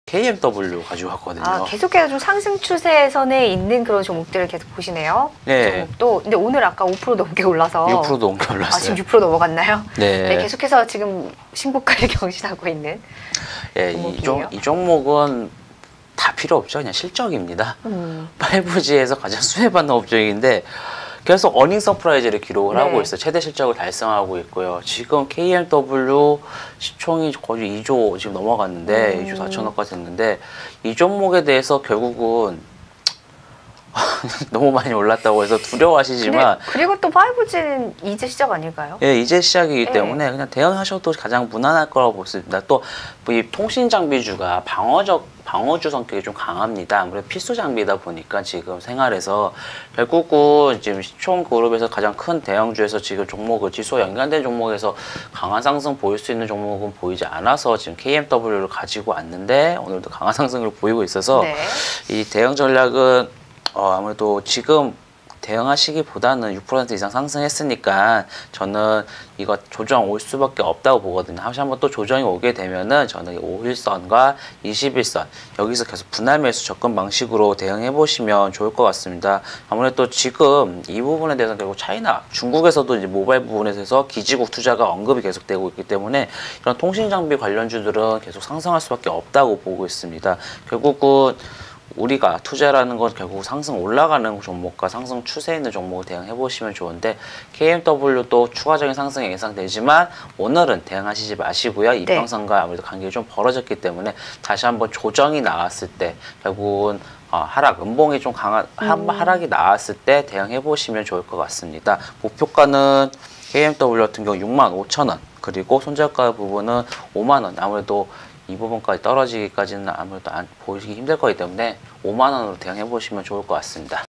KMW 가지고 왔거든요. 아, 계속해서 좀 상승 추세선에 있는 그런 종목들을 계속 보시네요. 네. 종목도. 근데 오늘 아까 5% 넘게 올라서 6%도 넘게 올랐어요. 아, 지금 6% 넘어갔나요? 네. 네, 계속해서 지금 신고가를 경신하고 있는 예, 종목이에요. 이 종목은 다 필요 없죠. 그냥 실적입니다. 5G에서 가장 수혜받는 업종인데 계속 어닝 서프라이즈를 기록을 네. 하고 있어요. 최대 실적을 달성하고 있고요. 지금 KMW 시총이 거의 2조 지금 넘어갔는데 2조 4천억까지 됐는데 이 종목에 대해서 결국은 너무 많이 올랐다고 해서 두려워하시지만 그리고 또 5G는 이제 시작 아닐까요? 예, 이제 시작이기 네. 때문에 그냥 대응하셔도 가장 무난할 거라고 볼 수 있습니다. 또 이 통신 장비주가 방어주 성격이 좀 강합니다. 아무래도 필수 장비다 보니까 지금 생활에서 결국은 지금 시총 그룹에서 가장 큰 대형주에서 지금 종목을 지수와 연관된 종목에서 강한 상승 보일 수 있는 종목은 보이지 않아서 지금 KMW를 가지고 왔는데 오늘도 강한 상승을 보이고 있어서 네. 이 대응 전략은 아무래도 지금 대응하시기보다는 6% 이상 상승했으니까 저는 이거 조정 올 수밖에 없다고 보거든요. 혹시 한번 또 조정이 오게 되면은 저는 5일선과 21선 여기서 계속 분할 매수 접근 방식으로 대응해 보시면 좋을 것 같습니다. 아무래도 지금 이 부분에 대해서 결국 차이나 중국에서도 이제 모바일 부분에서 기지국 투자가 언급이 계속되고 있기 때문에 이런 통신 장비 관련주들은 계속 상승할 수밖에 없다고 보고 있습니다. 결국은 우리가 투자라는 건 결국 상승 올라가는 종목과 상승 추세 있는 종목을 대응해 보시면 좋은데 KMW도 추가적인 상승이 예상되지만 오늘은 대응하시지 마시고요. 이평선과 아무래도 간격이 좀 벌어졌기 때문에 다시 한번 조정이 나왔을 때 결국은 하락, 음봉이 좀 강한 하락이 나왔을 때 대응해 보시면 좋을 것 같습니다. 목표가는 KMW 같은 경우 65,000원 그리고 손절가 부분은 5만원 아무래도 이 부분까지 떨어지기까지는 아무래도 보이기 힘들 거기 때문에 5만 원으로 대응해 보시면 좋을 것 같습니다.